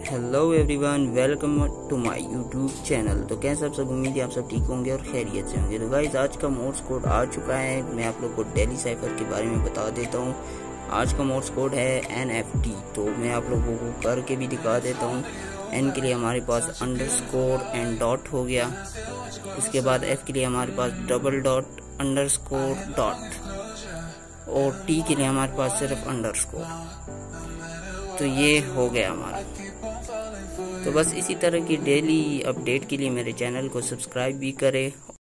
Hello everyone, welcome to my YouTube channel. तो कैसे आप सब, उम्मीद है आप सब ठीक होंगे और खैरियत से होंगे। तो गाइस, आज का मोड्स कोड आ चुका है। मैं आप लोग को डेली साइफर के बारे में बता देता हूँ। आज का मोड्स कोड है NFT। तो मैं आप लोगों को करके भी दिखा देता हूँ। N के लिए हमारे पास अंडरस्कोर एंड डॉट हो गया। उसके बाद F के लिए हमारे पास डबल डॉट अंडरस्कोर डॉट और T के लिए हमारे पास सिर्फ अंडरस्कोर। तो ये हो गया हमारा। तो बस इसी तरह की डेली अपडेट के लिए मेरे चैनल को सब्सक्राइब भी करें।